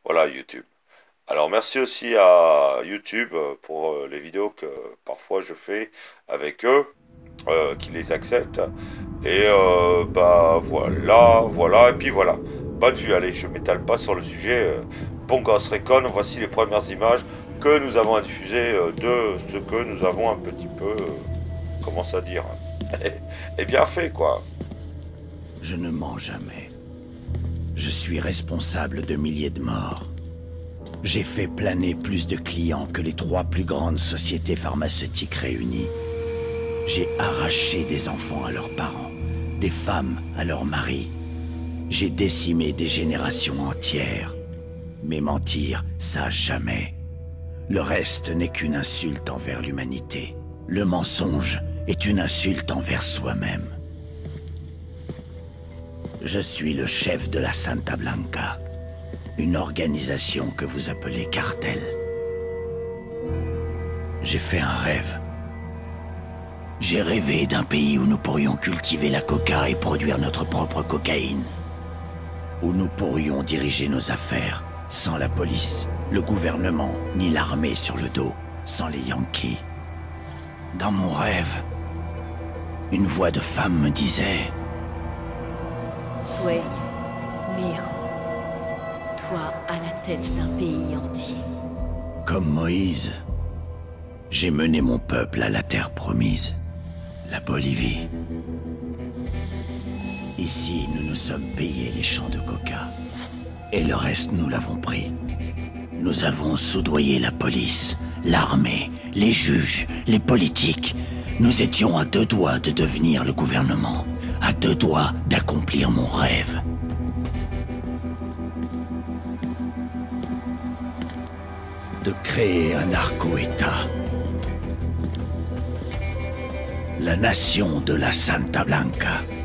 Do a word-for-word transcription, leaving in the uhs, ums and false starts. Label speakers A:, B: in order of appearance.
A: Voilà, YouTube. Alors merci aussi à YouTube pour euh, les vidéos que parfois je fais avec eux, euh, qui les acceptent. Et euh, bah voilà, voilà, et puis voilà. Bonne vue, allez, je m'étale pas sur le sujet. Euh, Bon Ghost Recon, voici les premières images que nous avons à diffuser euh, de ce que nous avons un petit peu, euh, comment ça dire, et bien fait quoi.
B: Je ne mens jamais. Je suis responsable de milliers de morts. J'ai fait planer plus de clients que les trois plus grandes sociétés pharmaceutiques réunies. J'ai arraché des enfants à leurs parents, des femmes à leurs maris. J'ai décimé des générations entières. Mais mentir, ça jamais. Le reste n'est qu'une insulte envers l'humanité. Le mensonge est une insulte envers soi-même. Je suis le chef de la Santa Blanca, une organisation que vous appelez cartel. J'ai fait un rêve. J'ai rêvé d'un pays où nous pourrions cultiver la coca et produire notre propre cocaïne. Où nous pourrions diriger nos affaires sans la police, le gouvernement, ni l'armée sur le dos, sans les Yankees. Dans mon rêve, une voix de femme me disait...
C: Sway, Mir, toi à la tête d'un pays entier.
B: Comme Moïse, j'ai mené mon peuple à la terre promise, la Bolivie. Ici, nous nous sommes payés les champs de coca. Et le reste, nous l'avons pris. Nous avons soudoyé la police, l'armée, les juges, les politiques. Nous étions à deux doigts de devenir le gouvernement, à deux doigts d'accomplir mon rêve. De créer un narco-État. La nation de la Santa Blanca.